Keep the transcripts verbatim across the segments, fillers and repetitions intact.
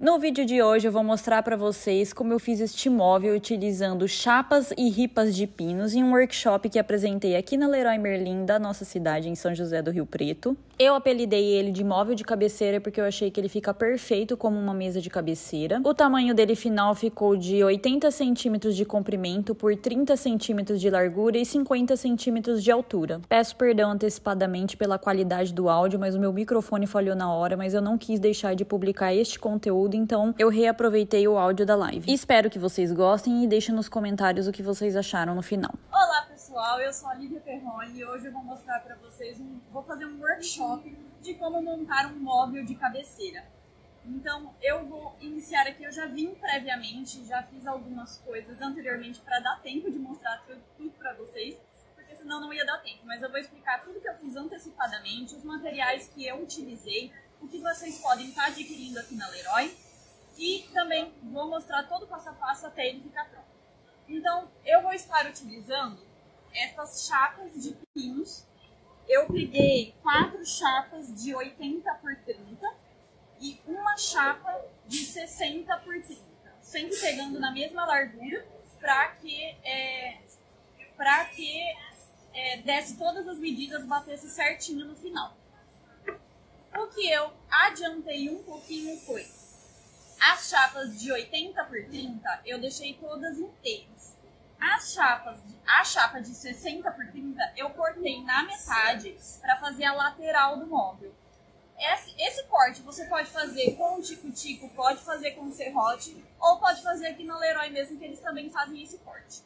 No vídeo de hoje eu vou mostrar para vocês como eu fiz este móvel utilizando chapas e ripas de pinos em um workshop que apresentei aqui na Leroy Merlin da nossa cidade, em São José do Rio Preto. Eu apelidei ele de móvel de cabeceira porque eu achei que ele fica perfeito como uma mesa de cabeceira. O tamanho dele final ficou de oitenta centímetros de comprimento por trinta centímetros de largura e cinquenta centímetros de altura. Peço perdão antecipadamente pela qualidade do áudio, mas o meu microfone falhou na hora, mas eu não quis deixar de publicar este conteúdo, então eu reaproveitei o áudio da live. Espero que vocês gostem e deixem nos comentários o que vocês acharam no final. Olá pessoal, eu sou a Lívia Perrone e hoje eu vou mostrar para vocês, um, vou fazer um workshop de como montar um móvel de cabeceira. Então eu vou iniciar aqui, eu já vim previamente, já fiz algumas coisas anteriormente para dar tempo de mostrar tudo, tudo para vocês, porque senão não ia dar tempo, mas eu vou explicar tudo que eu fiz antecipadamente, os materiais que eu utilizei, o que vocês podem estar adquirindo aqui na Leroy e também vou mostrar todo o passo a passo até ele ficar pronto. Então eu vou estar utilizando essas chapas de pinos. Eu peguei quatro chapas de oitenta por trinta e uma chapa de sessenta por trinta, sempre pegando na mesma largura para que, é, pra que é, desse todas as medidas, batesse certinho no final. O que eu adiantei um pouquinho foi as chapas de oitenta por trinta, eu deixei todas inteiras. As chapas, a chapa de sessenta por trinta, eu cortei na metade para fazer a lateral do móvel. Esse, esse corte você pode fazer com o tico-tico, pode fazer com o serrote, ou pode fazer aqui na Leroy mesmo, que eles também fazem esse corte.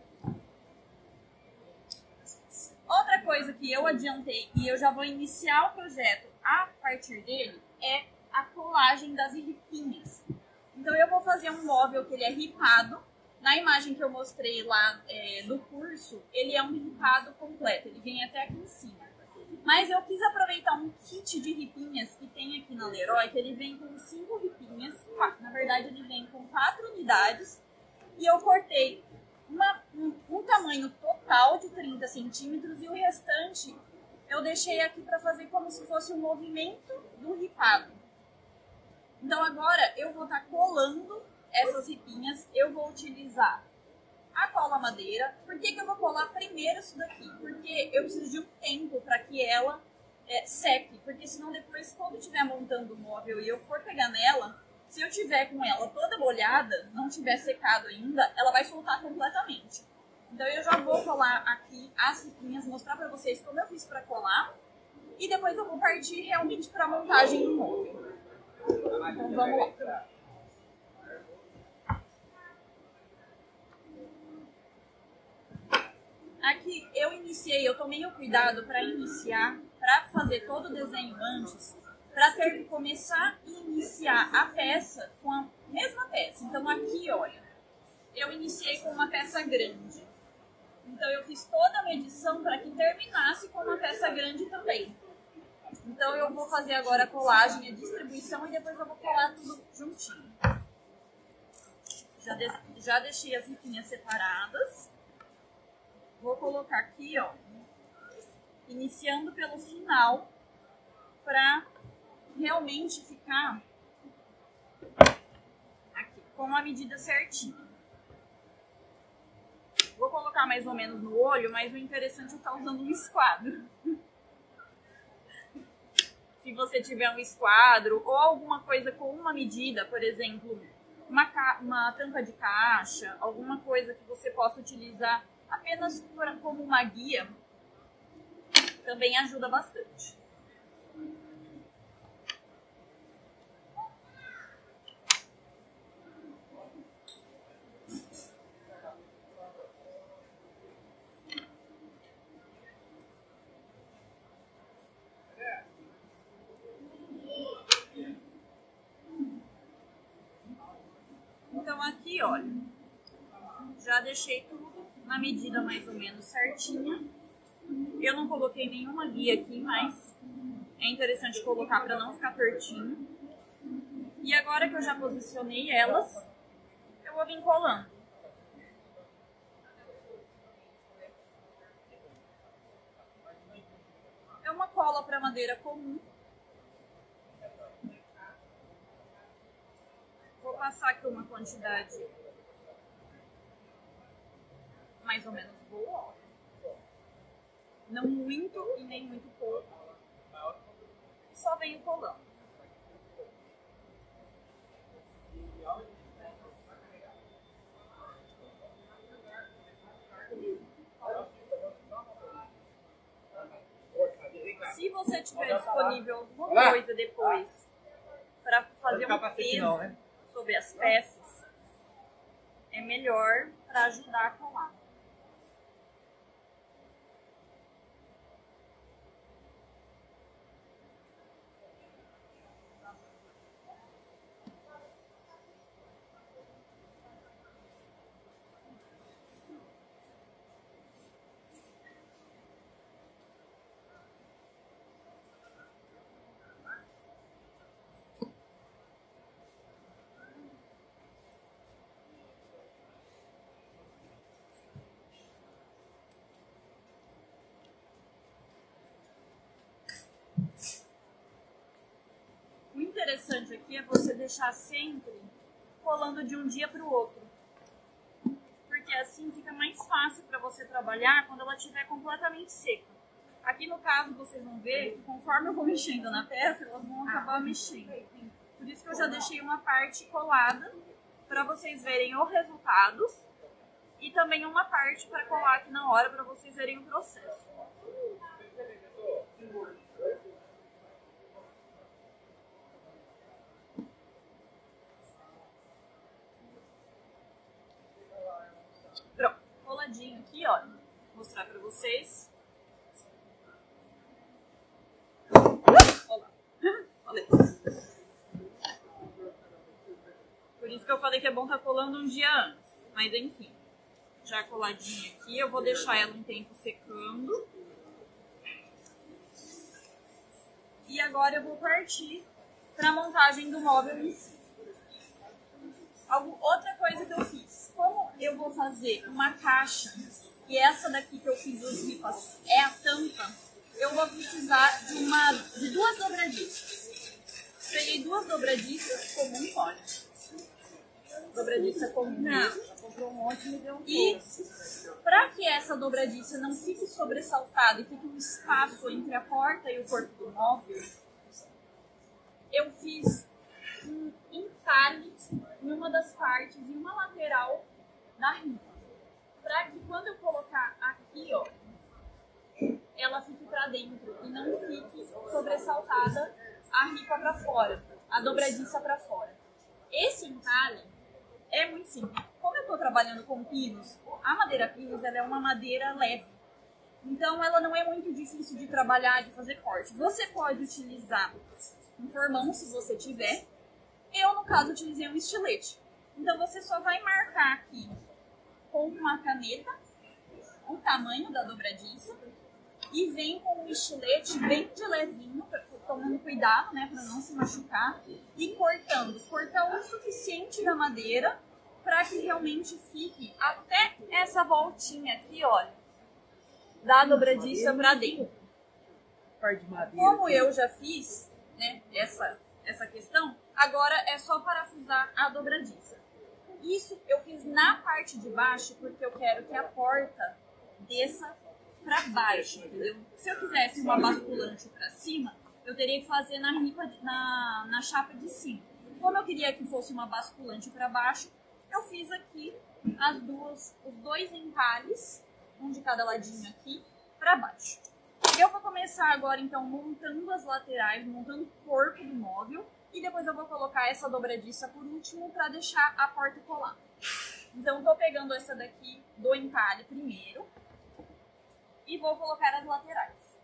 Outra coisa que eu adiantei e eu já vou iniciar o projeto a partir dele é a colagem das ripinhas. Então eu vou fazer um móvel que ele é ripado. Na imagem que eu mostrei lá é, do curso, ele é um ripado completo, ele vem até aqui em cima. Mas eu quis aproveitar um kit de ripinhas que tem aqui na Leroy, que ele vem com cinco ripinhas, na verdade ele vem com quatro unidades, e eu cortei uma, um, um tamanho total de trinta centímetros e o restante eu deixei aqui para fazer como se fosse um movimento do ripado. Então agora eu vou estar colando essas ripinhas, eu vou utilizar a cola madeira. Por que que eu vou colar primeiro isso daqui? Porque eu preciso de um tempo para que ela é, seque, porque senão depois, quando eu estiver montando o móvel e eu for pegar nela, se eu tiver com ela toda molhada, não tiver secado ainda, ela vai soltar completamente. Então eu já vou colar aqui as ripinhas, mostrar para vocês como eu fiz para colar, e depois eu vou partir realmente para a montagem do móvel. Então vamos lá. Aqui eu iniciei, eu tomei o cuidado para iniciar, para fazer todo o desenho antes, para ter que começar e iniciar a peça com a mesma peça. Então aqui, olha, eu iniciei com uma peça grande. Então eu fiz toda a medição para que terminasse com uma peça grande também. Então eu vou fazer agora a colagem, a distribuição e depois eu vou colar tudo juntinho. Já, de, já deixei as ripinhas separadas. Vou colocar aqui, ó, iniciando pelo final, para realmente ficar aqui, com a medida certinha. Vou colocar mais ou menos no olho, mas o interessante é estar usando um esquadro. Se você tiver um esquadro ou alguma coisa com uma medida, por exemplo, uma, uma tampa de caixa, alguma coisa que você possa utilizar apenas como uma guia, também ajuda bastante. Então aqui, olha, já deixei tudo na medida mais ou menos certinha. Eu não coloquei nenhuma guia aqui, mas é interessante colocar para não ficar tortinho. E agora que eu já posicionei elas, eu vou vir colando. É uma cola para madeira comum. vou passar aqui uma quantidade mais ou menos boa, não muito e nem muito pouco, só venho colando. Se você tiver disponível alguma coisa depois para fazer um peso sobre as peças, é melhor para ajudar a colar. O interessante aqui é você deixar sempre colando de um dia para o outro, porque assim fica mais fácil para você trabalhar quando ela estiver completamente seca. Aqui no caso vocês vão ver que conforme eu vou mexendo na peça, elas vão acabar mexendo. Por isso que eu já deixei uma parte colada para vocês verem o resultado e também uma parte para colar aqui na hora para vocês verem o processo. Pronto, coladinho aqui, ó. Vou mostrar pra vocês. Olha lá. Por isso que eu falei que é bom estar colando um dia antes. Mas enfim, já coladinha aqui, eu vou deixar ela um tempo secando. E agora eu vou partir pra montagem do móvel em si. Outra coisa que eu fiz, como eu vou fazer uma caixa, e essa daqui que eu fiz os ripas é a tampa, eu vou precisar de, uma, de duas dobradiças. Peguei duas dobradiças comum, olha. Dobradiça comum mesmo. Já comprou um monte e me deu um pouco. E para que essa dobradiça não fique sobressaltada e fique um espaço entre a porta e o corpo do móvel, eu fiz um entalhe em uma das partes e uma lateral da ripa, para que quando eu colocar aqui, ó, ela fique para dentro e não fique sobressaltada a ripa para fora, a dobradiça para fora. Esse entalhe é muito simples. Como eu estou trabalhando com pinos, a madeira pinos ela é uma madeira leve, então ela não é muito difícil de trabalhar, de fazer corte. Você pode utilizar um formão se você tiver. Eu, no caso, utilizei um estilete. Então, você só vai marcar aqui com uma caneta o tamanho da dobradiça e vem com um estilete bem de levinho, tomando cuidado, né, para não se machucar, e cortando. Cortar o suficiente da madeira para que realmente fique até essa voltinha aqui, olha, da dobradiça para dentro. Como eu já fiz, né, essa, essa questão, agora é só parafusar a dobradiça. Isso eu fiz na parte de baixo porque eu quero que a porta desça para baixo, entendeu? Se eu quisesse uma basculante para cima, eu teria que fazer na, ripa, na, na chapa de cima. Como eu queria que fosse uma basculante para baixo, eu fiz aqui as duas, os dois entalhes, um de cada ladinho aqui, para baixo. Eu vou começar agora, então, montando as laterais, montando o corpo do móvel. E depois eu vou colocar essa dobradiça por último para deixar a porta colar. Então, tô pegando essa daqui do entalhe primeiro. E vou colocar as laterais.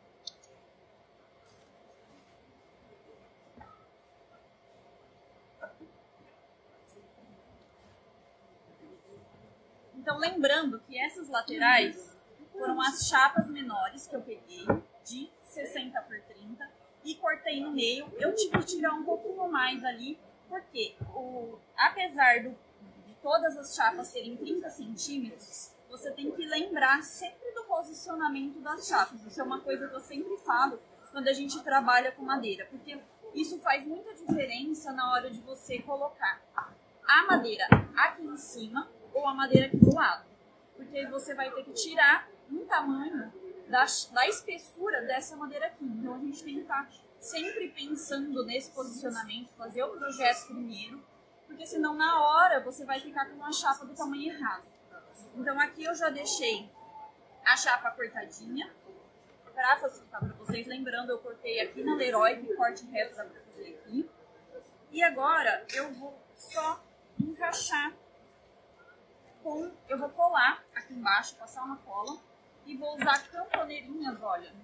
Então, lembrando que essas laterais foram as chapas menores que eu peguei, de sessenta por trinta, e cortei no meio. Eu tive que tirar um pouquinho mais ali, porque o, apesar do, de todas as chapas serem trinta centímetros, você tem que lembrar sempre do posicionamento das chapas. Isso é uma coisa que eu sempre falo quando a gente trabalha com madeira, porque isso faz muita diferença na hora de você colocar a madeira aqui em cima ou a madeira aqui do lado. Porque você vai ter que tirar um tamanho da, da espessura dessa madeira aqui. Então a gente tem que estar sempre pensando nesse posicionamento, fazer o projeto primeiro, porque senão na hora você vai ficar com uma chapa do tamanho errado. Então aqui eu já deixei a chapa cortadinha, para facilitar para vocês. Lembrando, eu cortei aqui na Leroy, que corte reto dá para fazer aqui. E agora eu vou só encaixar com... Eu vou colar aqui embaixo, passar uma cola. E vou usar cantoneirinhas, olha.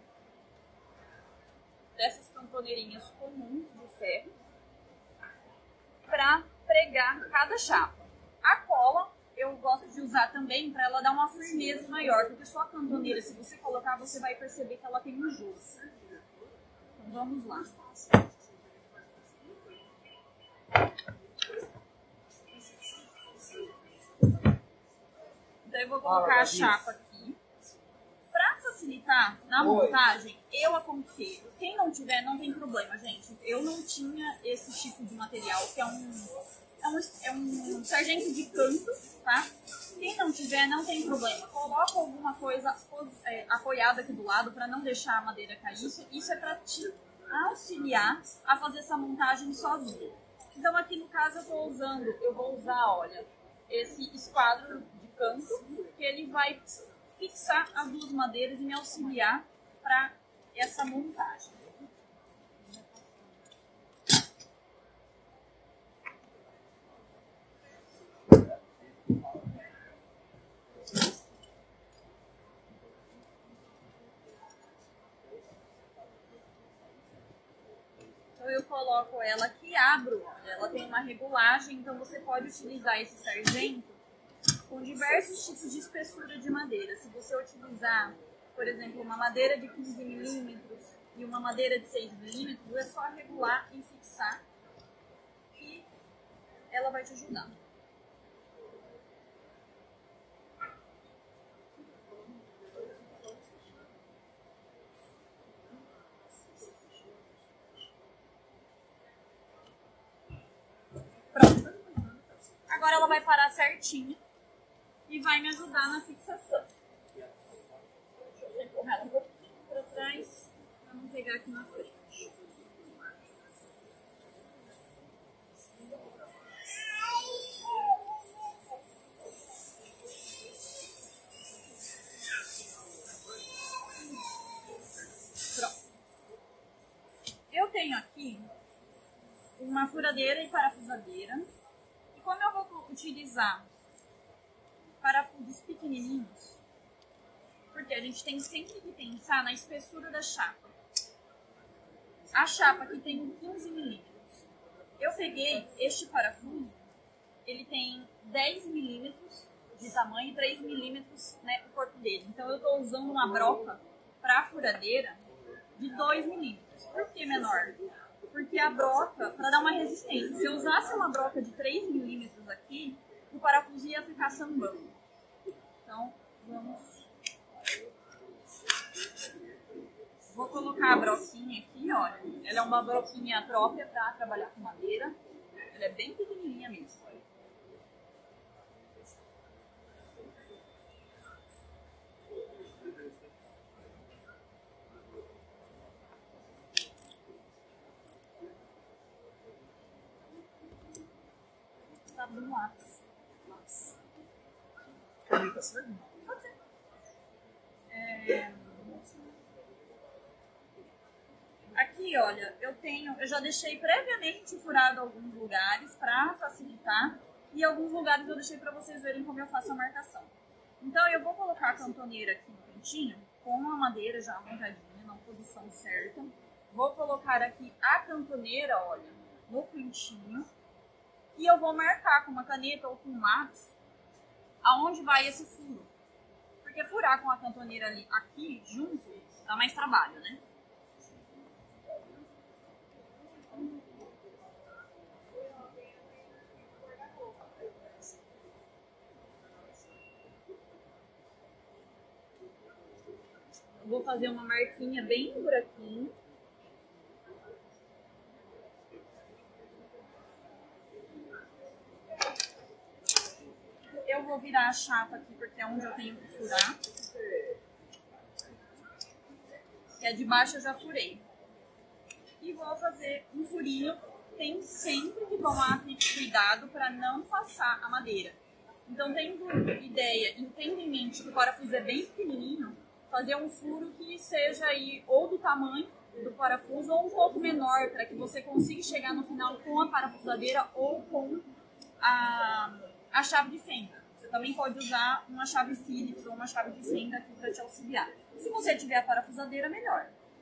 Dessas cantoneirinhas comuns de ferro. Para pregar cada chapa. A cola eu gosto de usar também para ela dar uma firmeza maior, porque só a cantoneira, se você colocar, você vai perceber que ela tem um jogo. Então vamos lá. Então eu vou colocar a chapa aqui. Para facilitar na montagem, eu aconselho. Quem não tiver, não tem problema, gente. Eu não tinha esse tipo de material, que é um... É um, é um sargento de canto, tá? Quem não tiver, não tem problema. Coloca alguma coisa é, apoiada aqui do lado para não deixar a madeira cair. Isso, isso é para te auxiliar a fazer essa montagem sozinho. Então aqui no caso eu tô usando, eu vou usar, olha, esse esquadro de canto, que ele vai fixar as duas madeiras e me auxiliar para essa montagem. Então eu coloco ela aqui, abro, olha, ela tem uma regulagem, então você pode utilizar esse sargento com diversos tipos de espessura de madeira. Se você utilizar, por exemplo, uma madeira de quinze milímetros e uma madeira de seis milímetros, é só regular e fixar que ela vai te ajudar. Pronto. Agora ela vai parar certinho e vai me ajudar na fixação. Deixa eu empurrar ela um pouquinho para trás para não pegar aqui na frente. Pronto. Eu tenho aqui uma furadeira e parafusadeira. E como eu vou utilizar parafusos pequenininhos, porque a gente tem sempre que pensar na espessura da chapa. A chapa aqui tem quinze milímetros. Eu peguei este parafuso, ele tem dez milímetros de tamanho e três milímetros, né, o corpo dele. Então eu estou usando uma broca para a furadeira de dois milímetros. Por que menor? Porque a broca, para dar uma resistência, se eu usasse uma broca de três milímetros aqui, o parafuso ia ficar sambando. Então, vamos... Vou colocar a broquinha aqui, olha. Ela é uma broquinha própria para trabalhar com madeira. Ela é bem pequenininha mesmo, olha. Um lápis. Lápis. Caneta serve? Pode ser. É... Aqui, olha, eu tenho, eu já deixei previamente furado alguns lugares para facilitar e alguns lugares eu deixei para vocês verem como eu faço a marcação. Então eu vou colocar a cantoneira aqui no cantinho com a madeira já montadinha na posição certa. Vou colocar aqui a cantoneira, olha, no cantinho. E eu vou marcar com uma caneta ou com um lápis aonde vai esse furo. Porque furar com a cantoneira ali, aqui, junto, dá mais trabalho, né? Eu vou fazer uma marquinha bem por aqui. vou virar a chapa aqui, porque é onde eu tenho que furar. Que é de baixo eu já furei. E vou fazer um furinho. Tem sempre que tomar cuidado para não passar a madeira. Então, tendo ideia, tendo em mente que o parafuso é bem pequenininho, fazer um furo que seja aí ou do tamanho do parafuso ou um pouco menor, para que você consiga chegar no final com a parafusadeira ou com a, a chave de fenda. Você também pode usar uma chave Phillips ou uma chave de fenda aqui para te auxiliar. Se você tiver a parafusadeira, melhor.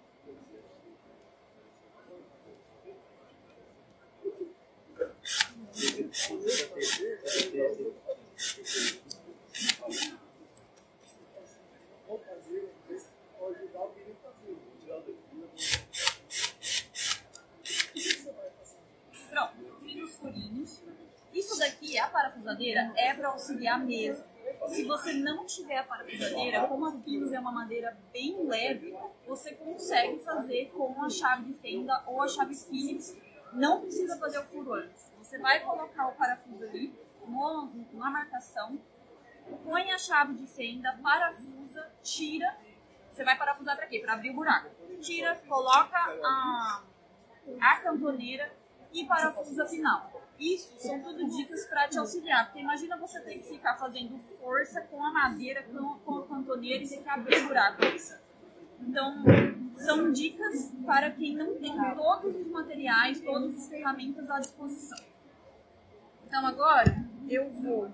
Pronto, fiz os furinhos. Isso daqui, a parafusadeira, é para auxiliar mesmo. Se você não tiver a parafusadeira, como a Phillips é uma madeira bem leve, você consegue fazer com a chave de fenda ou a chave Phillips. Não precisa fazer o furo antes. Você vai colocar o parafuso ali no, na marcação, põe a chave de fenda, parafusa, tira. Você vai parafusar para quê? Para abrir o buraco. Tira, coloca a, a cantoneira e parafusa final. Isso são tudo dicas para te auxiliar, porque imagina você ter que ficar fazendo força com a madeira, com, com a cantoneira e ter que abrir o buraco. Então, são dicas para quem não tem todos os materiais, todas as ferramentas à disposição. Então, agora eu vou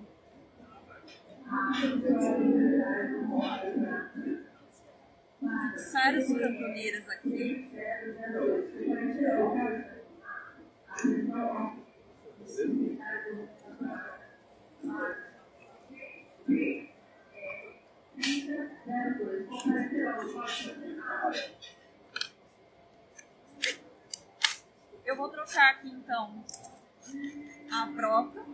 fixar as cantoneiras aqui. Eu vou trocar aqui então a broca.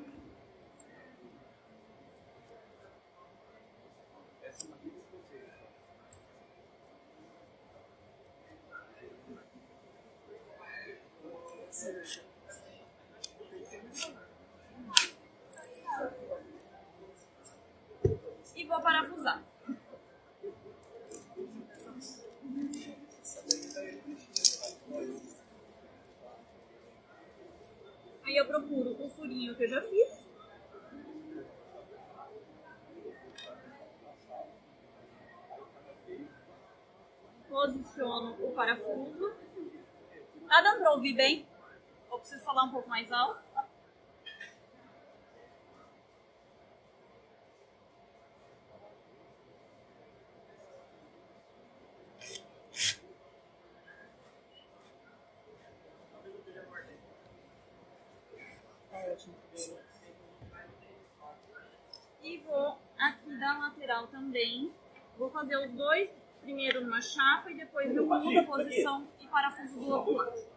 E vou parafusar. Aí eu procuro o furinho que eu já fiz. Posiciono o parafuso. Tá dando pra ouvir bem? Ou preciso falar um pouco mais alto? E vou aqui da lateral também. Vou fazer os dois primeiro numa chapa e depois eu mudo a posição e parafuso do outro lado.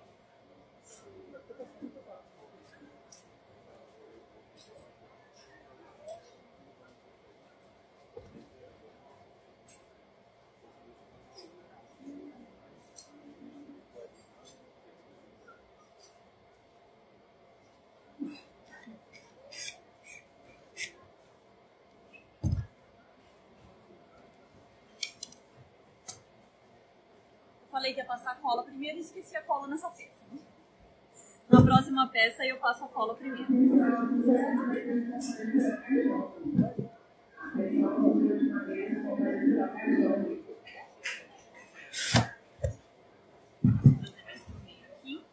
Falei que ia passar a cola primeiro e esqueci a cola nessa peça. Né? Na próxima peça eu passo a cola primeiro. Aqui.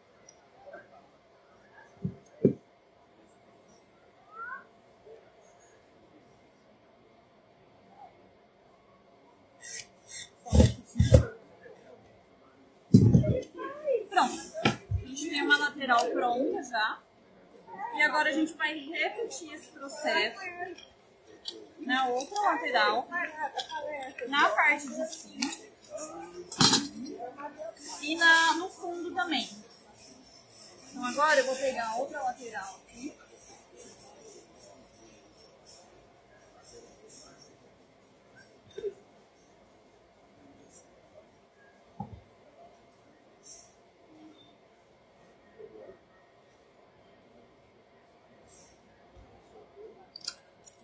Lateral pronta já. E agora a gente vai repetir esse processo na outra lateral, na parte de cima e na, no fundo também. Então agora eu vou pegar a outra lateral aqui.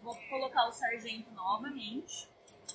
Vou colocar o sargento novamente.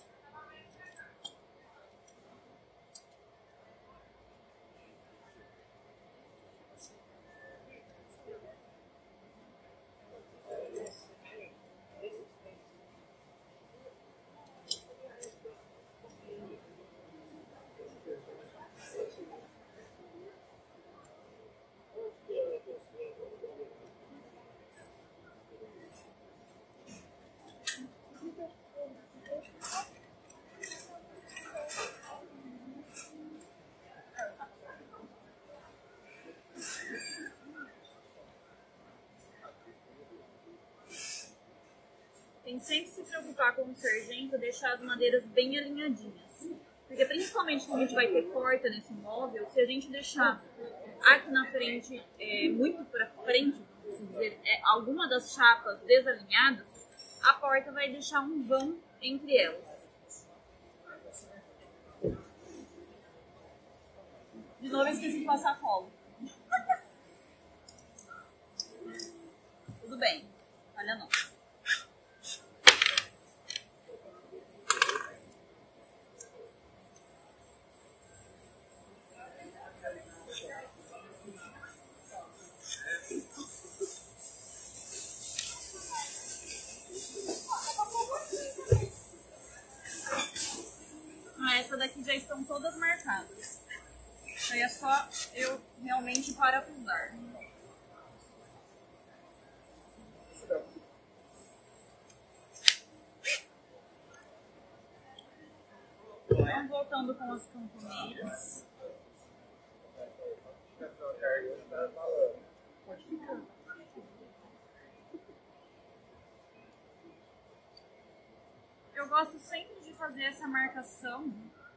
Tem sempre que se preocupar com o sargento, deixar as madeiras bem alinhadinhas. Porque principalmente quando a gente vai ter porta nesse móvel, se a gente deixar aqui na frente, é, muito para frente, vamos assim dizer, é, alguma das chapas desalinhadas, a porta vai deixar um vão entre elas. De novo eu esqueci de passar cola. Tudo bem, olha não. Essa daqui já estão todas marcadas. Aí é só eu realmente parafusar. Então, voltando com as camponeiras. Pode ficar. Eu gosto sempre de fazer essa marcação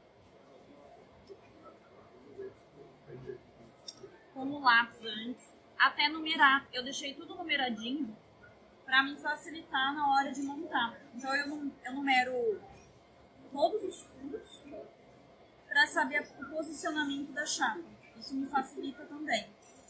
com o lápis antes, até numerar. Eu deixei tudo numeradinho para me facilitar na hora de montar. Então eu, num, eu numero todos os furos para saber o posicionamento da chapa. Isso me facilita também.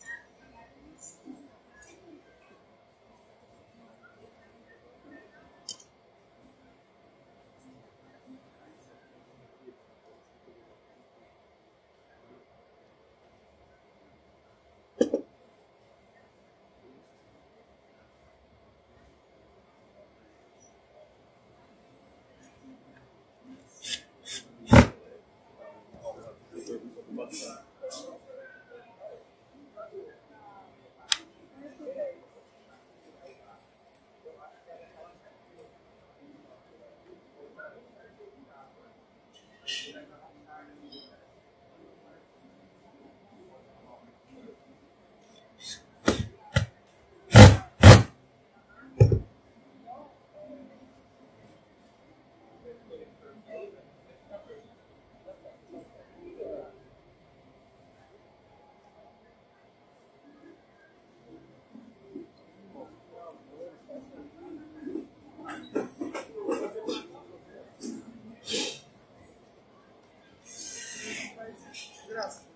Graça.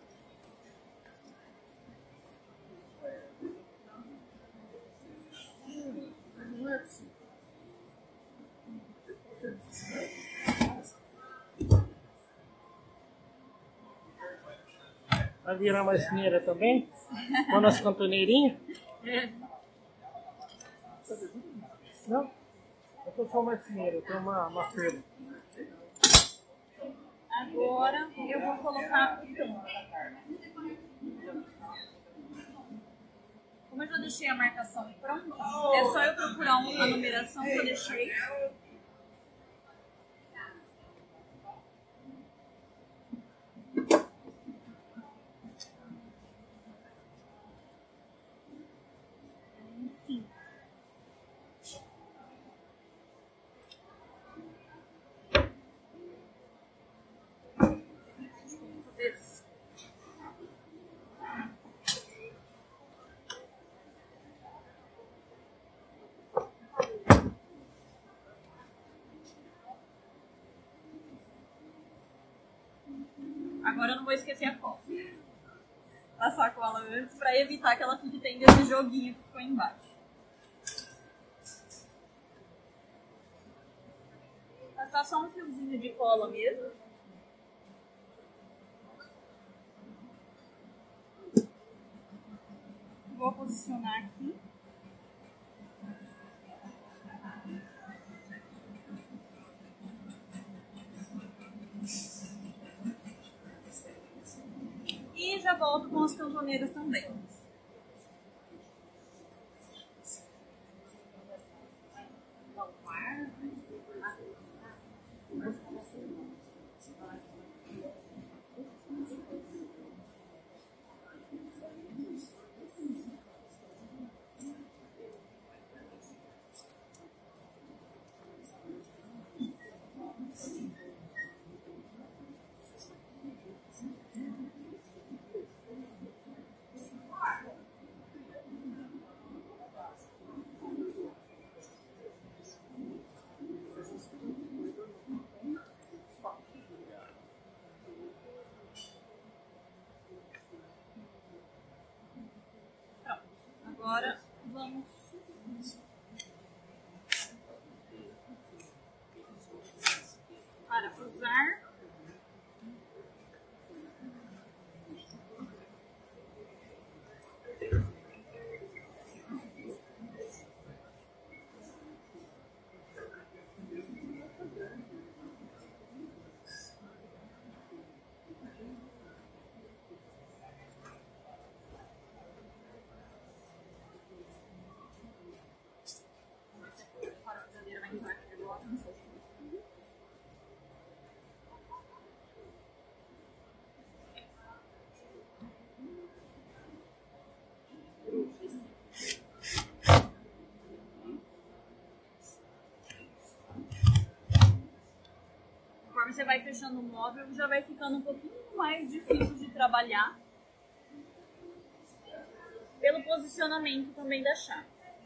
Não é possível. Vai virar mais fineira também? Com a nossa cantoneirinha? É. Não? Eu tô só mais fineira, eu tenho uma, uma ferva. Agora eu vou colocar o tampo. Como eu já deixei a marcação pronta, é só eu procurar a numeração que eu deixei. Enfim. Esse. Agora eu não vou esquecer a cola. Passar a cola antes pra evitar que ela fique tendo esse joguinho que ficou embaixo. passar só um fiozinho de cola mesmo. Vou posicionar aqui. E já volto com as cantoneiras também. Agora vamos parafusar. Conforme você vai fechando o móvel, já vai ficando um pouquinho mais difícil de trabalhar pelo posicionamento também da chapa.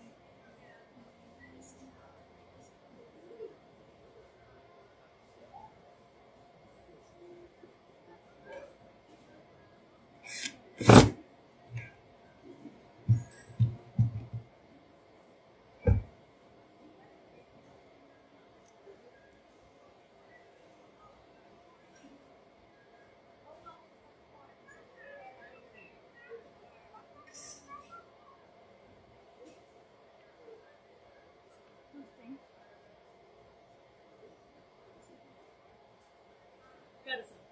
Quero sim.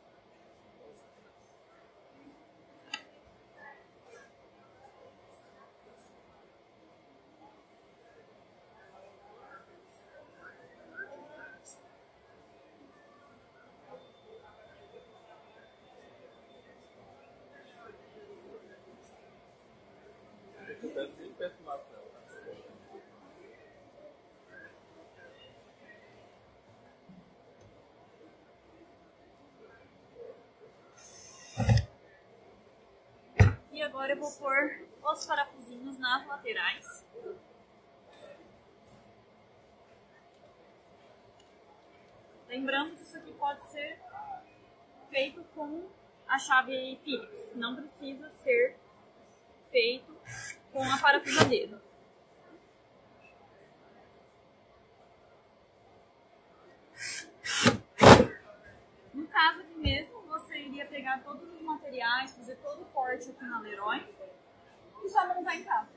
E agora eu vou pôr os parafusinhos nas laterais. Lembrando que isso aqui pode ser feito com a chave Phillips, não precisa ser feito com a parafusadeira. No caso aqui mesmo, você iria pegar todos os materiais, fazer todo o corte aqui na Leroy e só montar em casa.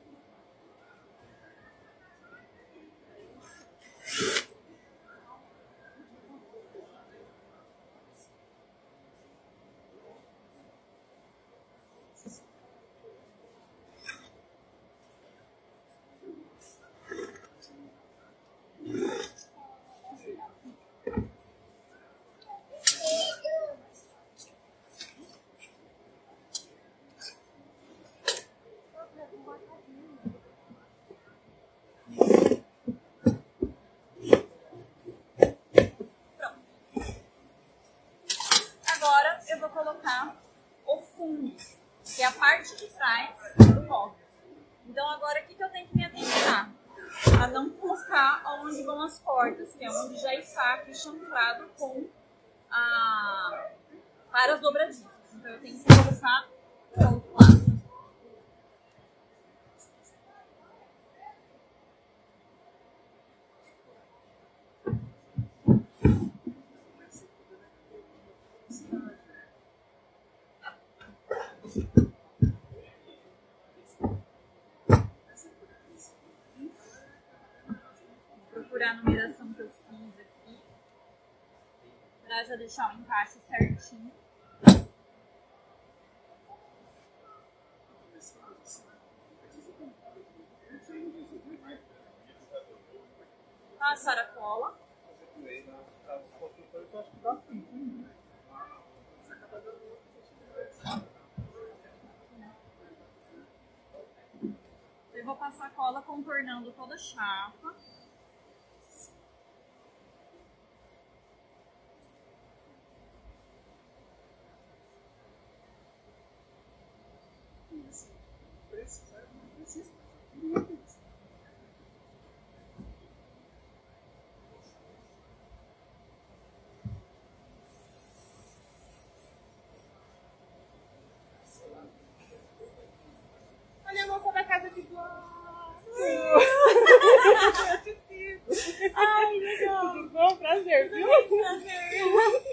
Colocar o fundo, que é a parte de trás do móvel. Então agora o que, que eu tenho que me atentar? A não colocar onde vão as portas, que é onde já está aqui chanfrado com a, para as dobradiças. Então eu tenho que colocar para o outro lado. procurar a numeração que eu fiz aqui, para já deixar o encaixe certinho. Passar a cola. Eu vou passar a cola contornando toda a chapa. Olha a moça da casa de Blá! Ai, legal! Tudo bom? Prazer, viu? Prazer!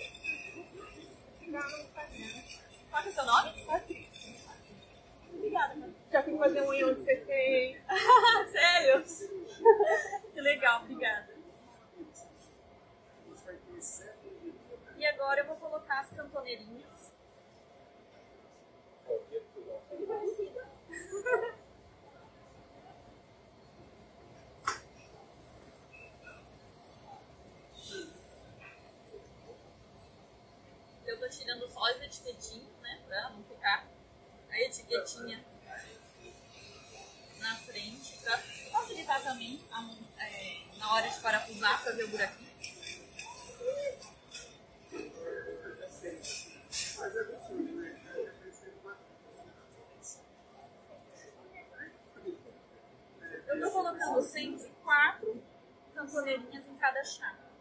Qual que é o seu nome? Patrícia. Obrigada, mano. Já fui fazer um onde você fez. Sério? Que legal, obrigada. E agora eu vou colocar as cantoneirinhas. Que parecida. Eu tô tirando só as etiquetinhas, né? Pra não ficar a etiquetinha na frente, pra facilitar também a, é, na hora de parafusar, fazer o buraquinho. Eu tô colocando sempre quatro cantoneirinhas em cada chapa.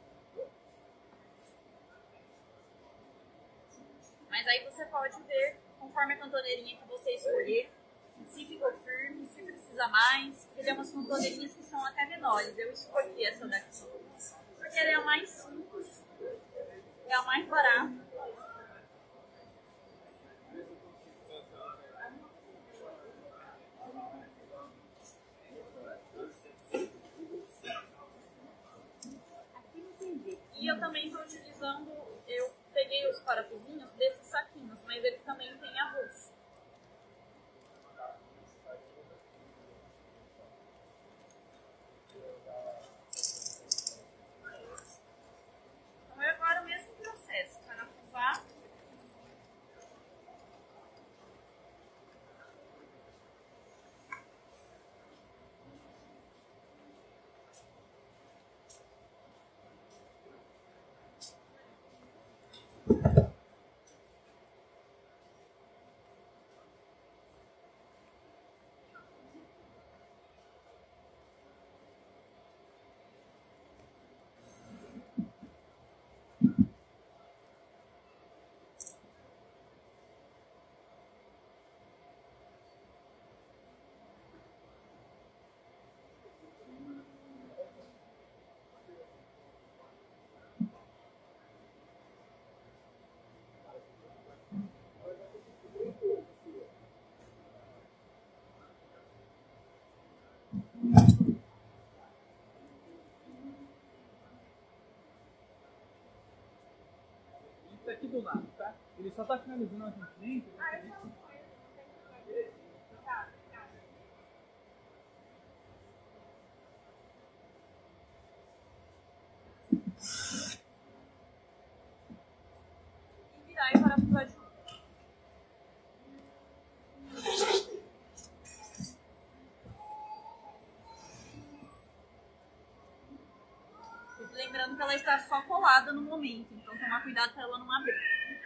Mas aí você pode ver, conforme a cantoneirinha que você escolher, se ficou firme, se precisa mais. Porque tem umas cantoneirinhas que são até menores. Eu escolhi essa daqui, porque ela é a mais simples, é a mais barata. E eu também estou utilizando, eu peguei os parafusinhos desses saquinhos, mas eles também têm arroz. Então é agora o mesmo processo, parafusar. Tá aqui do lado, tá? Ele só tá finalizando aqui em frente. Ah, eu só tá, tá. E virar e parafusar de novo. Lembrando que ela está só colada no momento, então tomar cuidado para ela não abrir.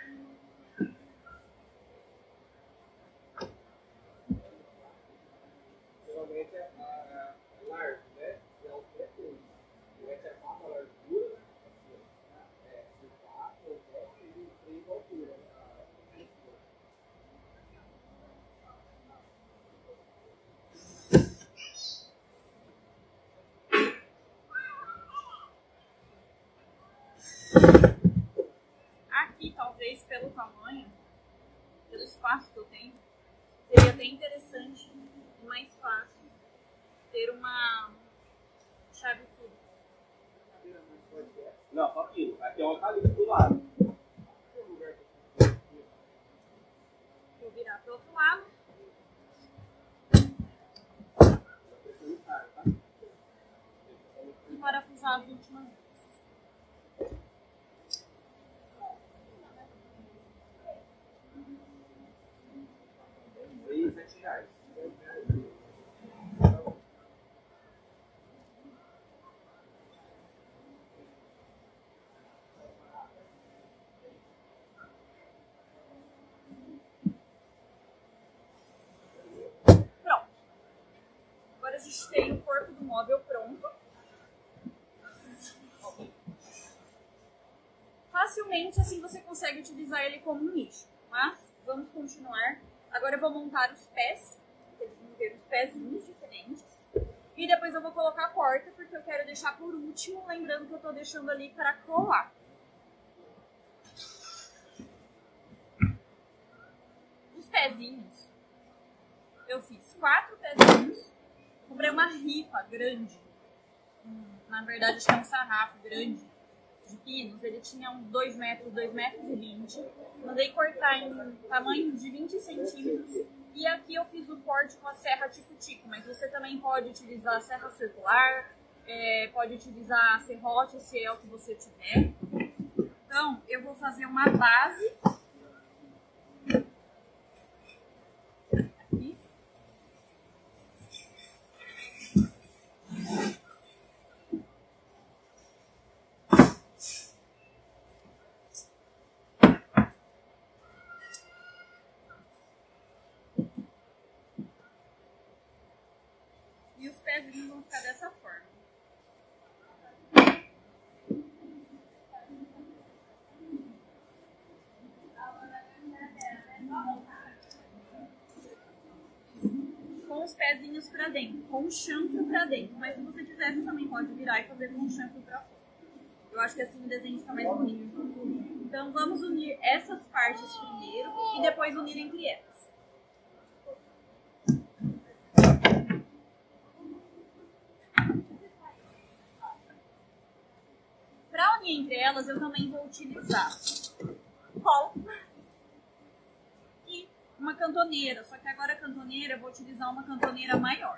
Geralmente é a larga, né? É o que é coisa. Vai ter a largura, né? É, se quatro, ou dez, e três altura. Aqui, talvez pelo tamanho, pelo espaço que eu tenho, seria até interessante e mais fácil ter uma chave curva. Não, só aquilo. Aqui é um eucalipto do lado. Vou virar pro outro lado. E parafusar as últimas vezes. sete reais. Pronto. Agora a gente tem o corpo do móvel pronto. Facilmente assim você consegue utilizar ele como um nicho. Mas vamos continuar. Agora eu vou montar os pés. Eles vão ter uns pezinhos diferentes. E depois eu vou colocar a porta, porque eu quero deixar por último, lembrando que eu tô deixando ali para colar. Os pezinhos, eu fiz quatro pezinhos. Comprei uma ripa grande. Na verdade, acho que é um sarrafo grande de pinos. Ele tinha uns dois metros, dois metros e vinte. Mandei cortar em tamanho de vinte centímetros. E aqui eu fiz o corte com a serra tico-tico, mas você também pode utilizar a serra circular, é, pode utilizar a serrote, se é o que você tiver. Então, eu vou fazer uma base. Aqui. E os pezinhos vão ficar dessa forma. Com os pezinhos pra dentro, com o chanfro pra dentro. Mas se você quiser, você também pode virar e fazer com o chanfro pra fora. Eu acho que assim o desenho fica mais bonito. Então vamos unir essas partes primeiro e depois unir entre elas. Para unir entre elas, eu também vou utilizar cola e uma cantoneira. Só que agora a cantoneira, eu vou utilizar uma cantoneira maior.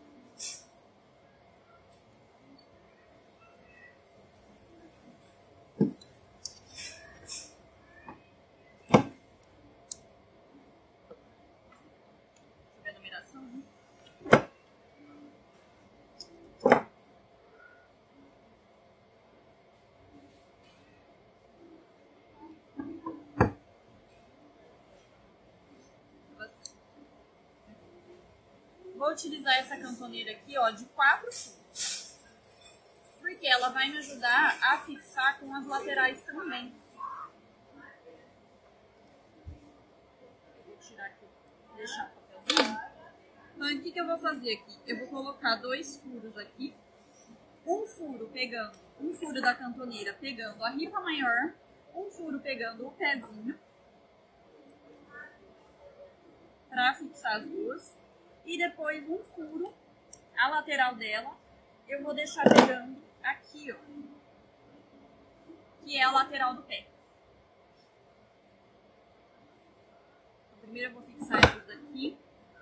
Deixa eu ver a numeração, né? Vou utilizar essa cantoneira aqui, ó, de quatro furos, porque ela vai me ajudar a fixar com as laterais também. Vou tirar aqui, deixar o papelzinho. Então, o que que eu vou fazer aqui? Eu vou colocar dois furos aqui, um furo pegando, um furo da cantoneira pegando a ripa maior, um furo pegando o pezinho, para fixar as duas. E depois um furo, a lateral dela, eu vou deixar pegando aqui, ó, que é a lateral do pé. Então, primeiro eu vou fixar essas daqui.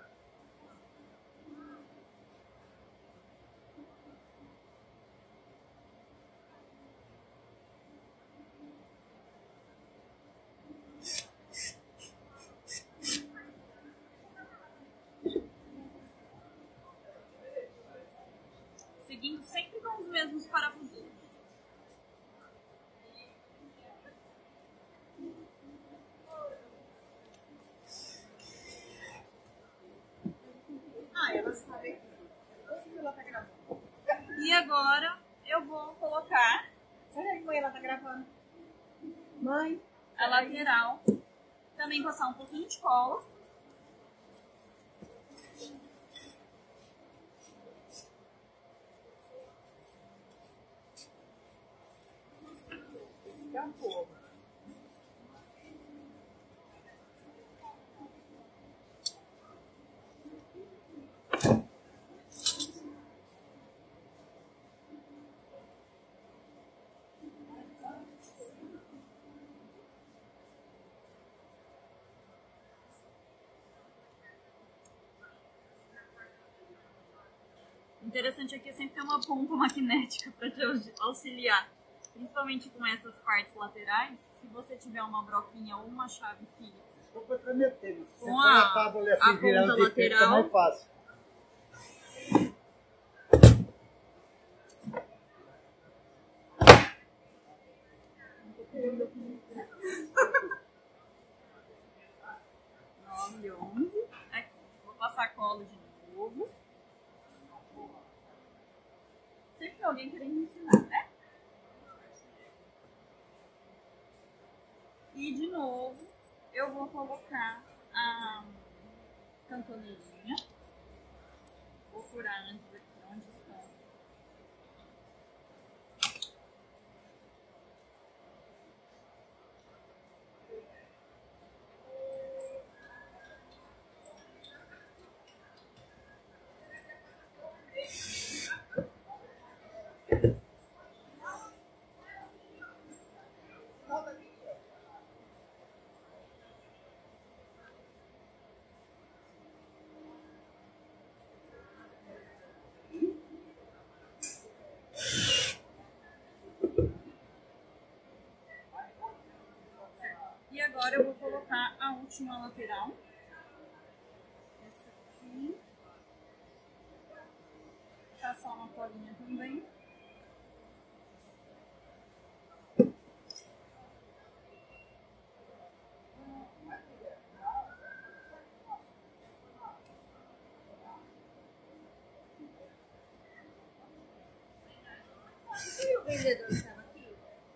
Seguindo sempre com os mesmos parafusinhos. Ah, ela sabe aqui. Ela tá gravando. E agora eu vou colocar. Olha aí, mãe, ela tá gravando. Mãe. A lateral. Também passar um pouquinho de cola. É um pouco. interessante aqui é sempre ter uma ponta magnética para te auxiliar, principalmente com essas partes laterais. Se você tiver uma broquinha ou uma chave Phillips Só para tremeter, você com põe a, a tábua a assim virando ponta de frente, fica lateral, mais fácil. nove, onze. Aqui, vou passar colo de novo. Sempre tem alguém querendo me ensinar, né? E de novo, eu vou colocar a cantoneirinha. Vou furar antes aqui onde estão. E agora eu vou colocar a última lateral. Essa aqui. Passar uma colinha também. E o vendedor estava aqui?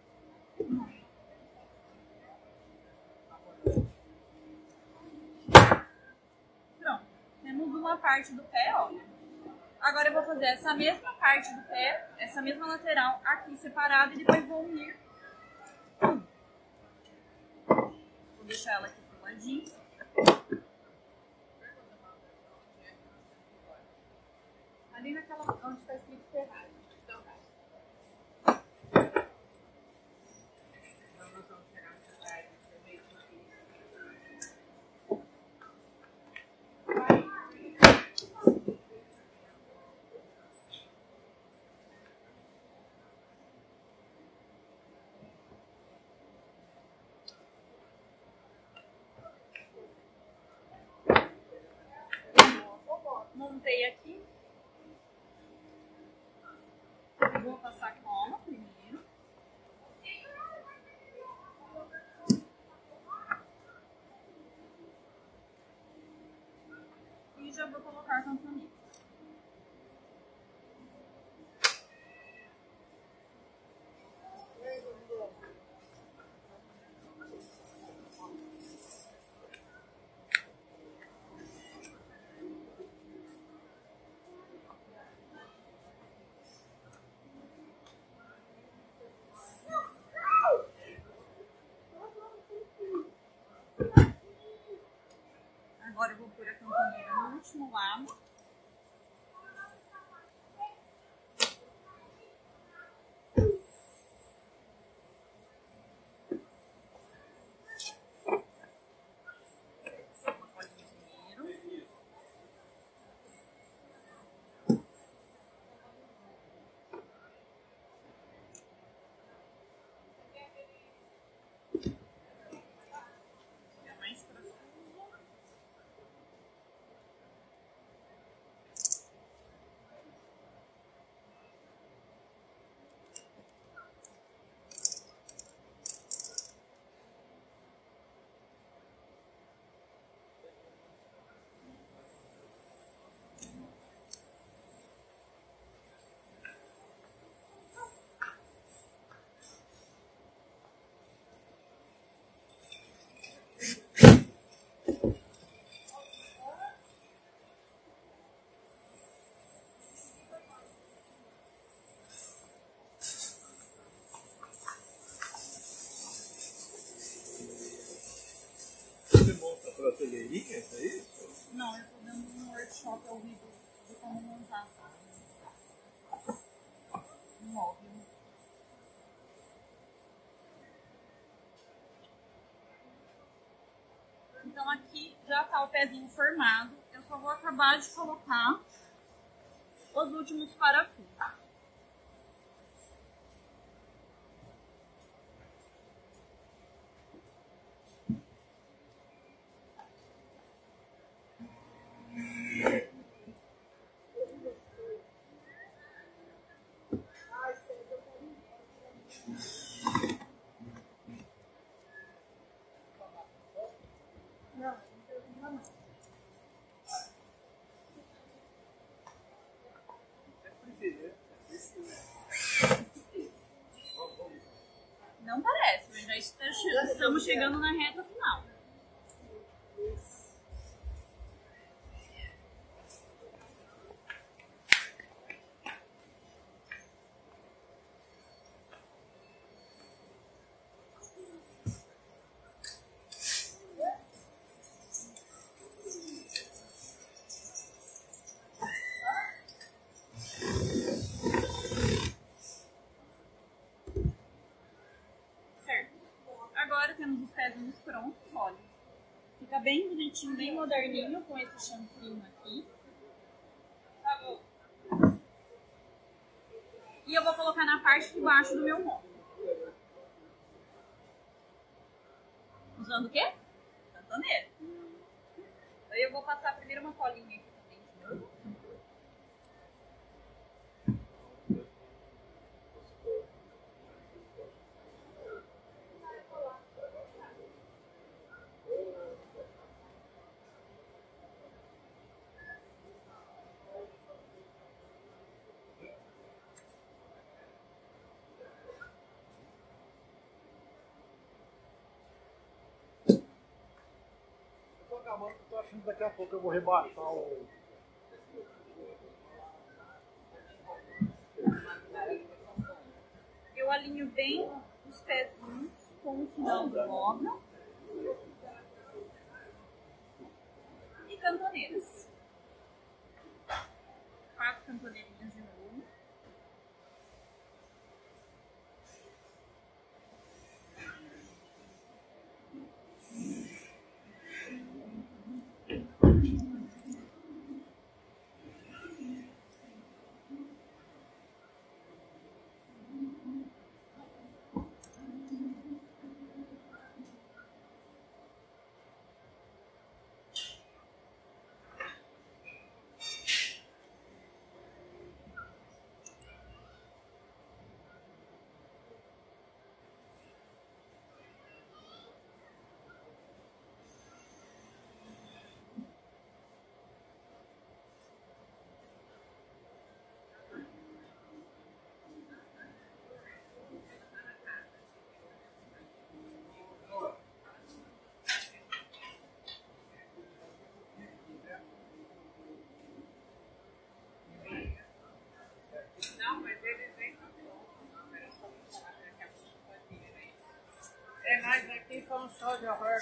Pronto. Temos uma parte do pé, ó. Agora eu vou fazer essa mesma parte do pé, essa mesma lateral aqui separada e depois vou unir. Vou deixar ela aqui pro ladinho. Ali naquela onde está escrito Ferrari. Então vai. Então nós vamos chegar nessa tarde. Montei aqui. Vou passar cola primeiro. E já vou colocar a cantoneta. Agora eu vou pôr a cantoneira no último lado. Uma colinha primeiro. É mais profundo. Você monta a prateleirinha, é isso? Não, eu tô dando um workshop ao vivo de como montar um móvel. Então aqui já tá o pezinho formado. Eu só vou acabar de colocar os últimos parafusos. Não parece, mas já está che- estamos chegando na reta final. Agora temos os pezinhos prontos, olha. Fica bem bonitinho, bem moderninho com esse chanfrinho aqui. Tá bom. E eu vou colocar na parte de baixo do meu móvel. Usando o quê? Cantoneira. Aí eu vou passar primeiro uma colinha aqui também de novo. Eu tô achando que daqui a pouco eu vou rebaixar o... Eu alinho bem os pezinhos com o final do móvel. E cantoneiras. Quatro cantoneirinhas de novo. É, nós aqui somos só de horror.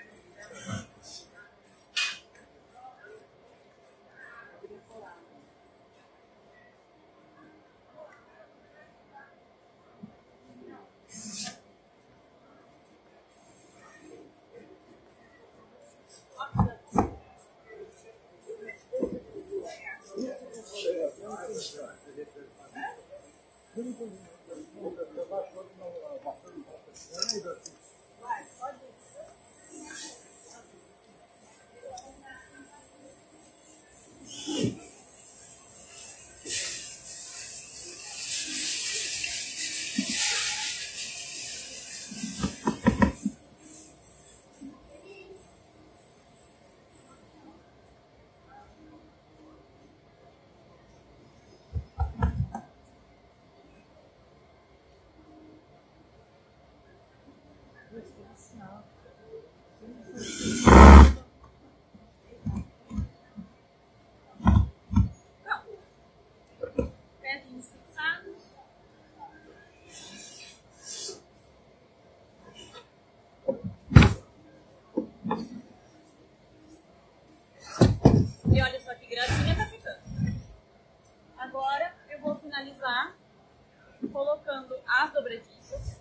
Pezinhos fixados. E olha só que gracinha tá ficando. Agora eu vou finalizar colocando as dobradiças.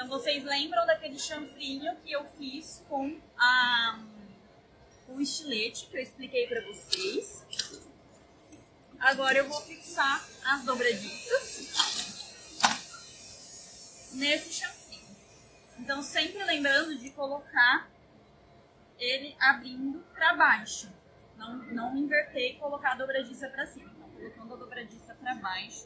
Então, vocês lembram daquele chanfrinho que eu fiz com a, com o estilete que eu expliquei para vocês? Agora eu vou fixar as dobradiças nesse chanfrinho. Então, sempre lembrando de colocar ele abrindo para baixo. Não, não inverter e colocar a dobradiça para cima. Então, colocando a dobradiça para baixo.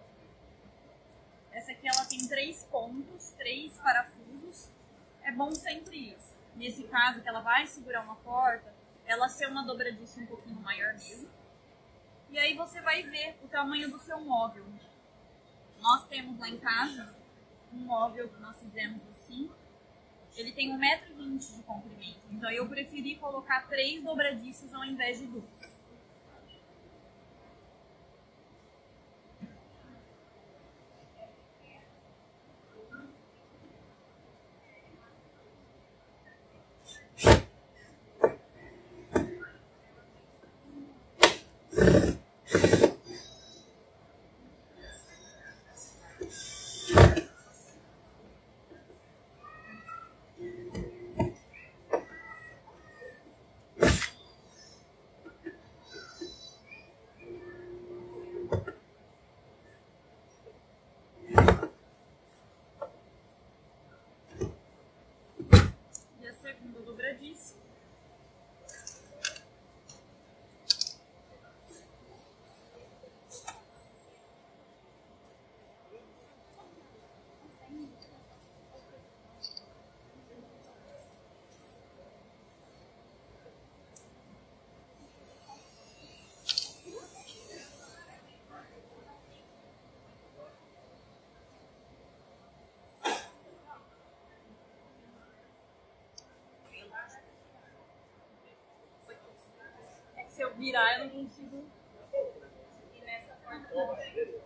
Essa aqui ela tem três pontos, três parafusos. É bom sempre isso. Nesse caso, que ela vai segurar uma porta, ela ser uma dobradiça um pouquinho maior mesmo. E aí você vai ver o tamanho do seu móvel. Nós temos lá em casa um móvel que nós fizemos assim. Ele tem um metro e vinte de comprimento. Então eu preferi colocar três dobradiças ao invés de duas. Segunda dobradiça. Se eu virar, eu não consigo ir nessa porta também.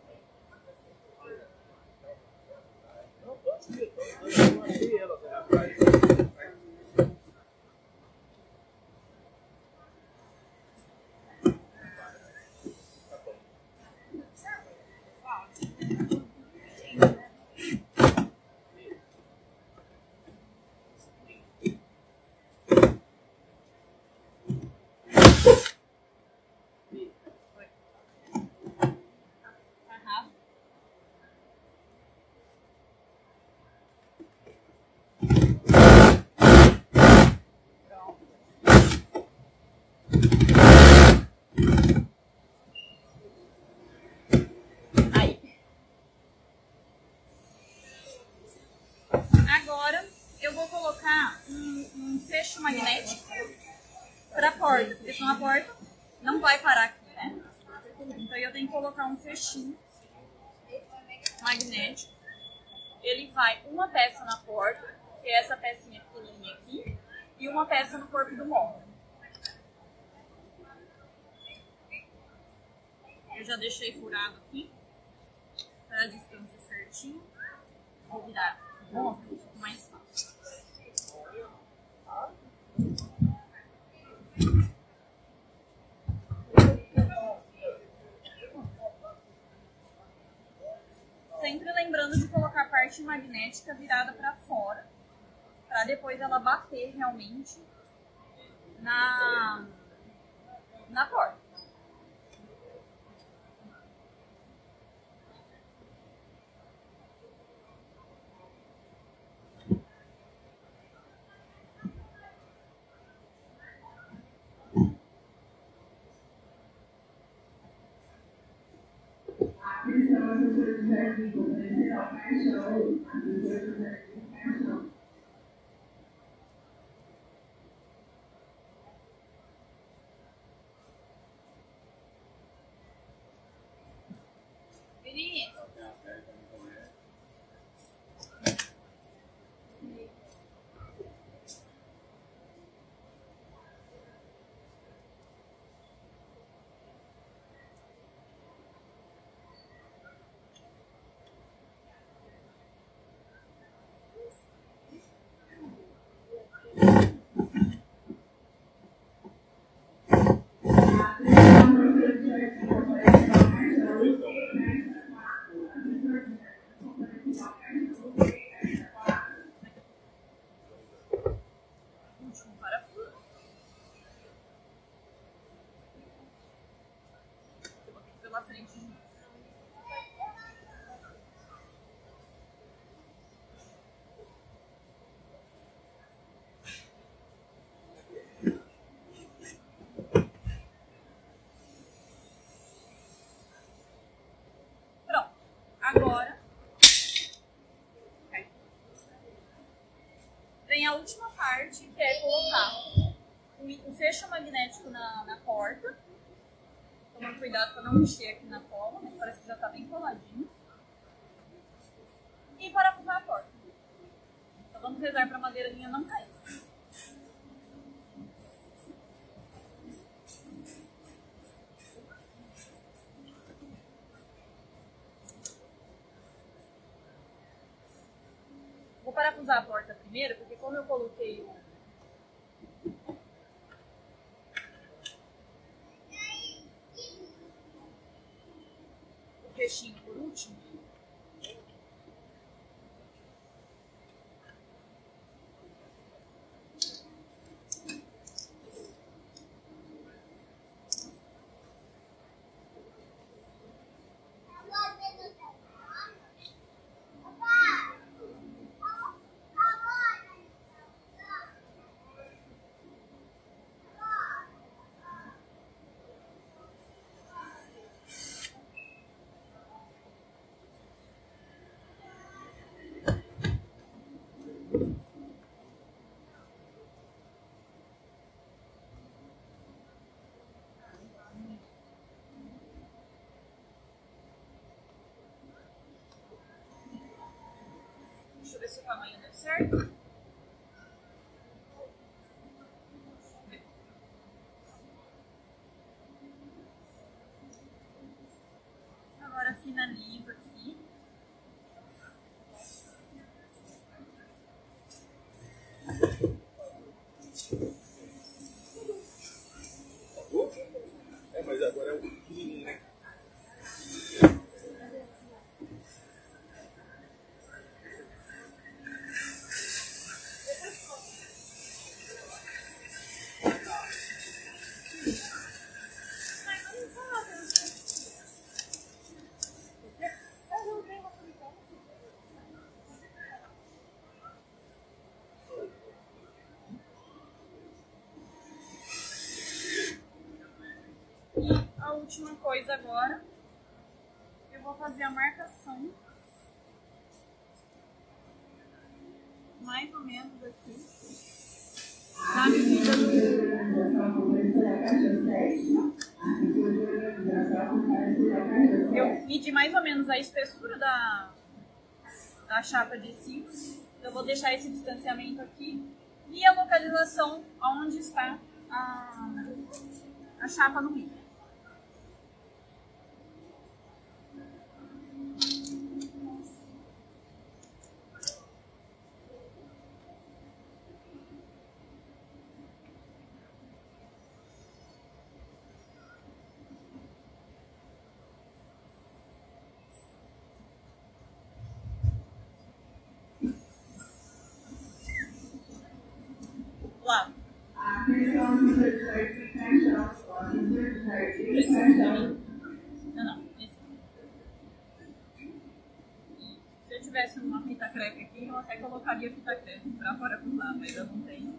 Agora eu vou colocar um, um fecho magnético para a porta, porque senão a porta não vai parar aqui, né? Então eu tenho que colocar um fechinho magnético. Ele vai uma peça na porta, que é essa pecinha pequenininha aqui, e uma peça no corpo do móvel. Eu já deixei furado aqui, para a distância certinho. Vou virar o móvel, mais fácil. Sempre lembrando de colocar a parte magnética virada para fora, para depois ela bater realmente na, na porta. Vini. parte, que é colocar o, o fecho magnético na, na porta. Tomando cuidado para não mexer aqui na cola, mas parece que já está bem coladinho. E parafusar a porta. Então vamos rezar para a madeirinha não cair. Vou parafusar a porta primeiro, porque como eu coloquei o fechinho por último, deixa eu ver se o tamanho deu certo. Agora finalizo aqui. É, mas agora é o pequenininho, né? A última coisa agora, eu vou fazer a marcação, mais ou menos aqui, na medida do... Eu medi mais ou menos a espessura da, da chapa de cima, eu vou deixar esse distanciamento aqui e a localização onde está a, a chapa no meio. Lá. Não, não. Esse. Se eu tivesse uma fita crepe aqui, eu até colocaria fita crepe para parafusar, mas eu não tenho.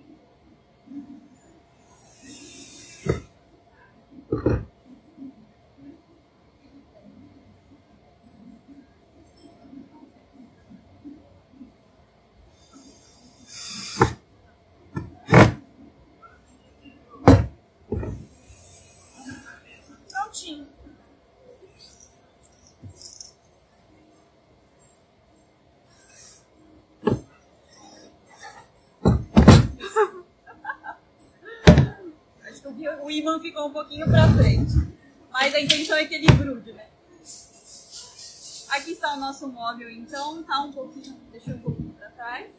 Prontinho. Acho que o ímã ficou um pouquinho pra frente, mas a intenção é que ele grude, né? Aqui está o nosso móvel, então, tá um pouquinho, deixa um pouquinho pra trás.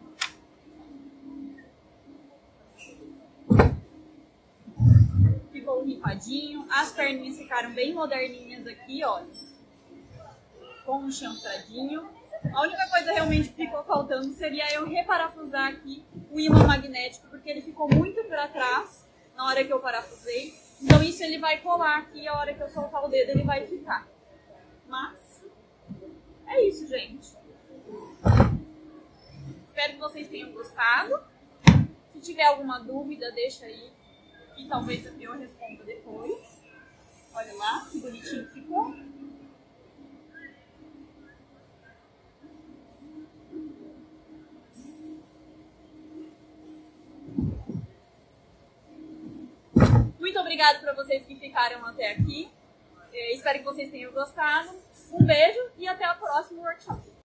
Ficou ripadinho, as perninhas ficaram bem moderninhas aqui, olha, com um chanfradinho. A única coisa realmente que ficou faltando seria eu reparafusar aqui o ímã magnético, porque ele ficou muito para trás na hora que eu parafusei. Então isso ele vai colar aqui, a hora que eu soltar o dedo ele vai ficar. Mas é isso, gente. Espero que vocês tenham gostado. Se tiver alguma dúvida, deixa aí. E talvez eu responda depois. Olha lá, que bonitinho ficou. obrigada para vocês que ficaram até aqui. Eu espero que vocês tenham gostado. Um beijo e até o próximo workshop.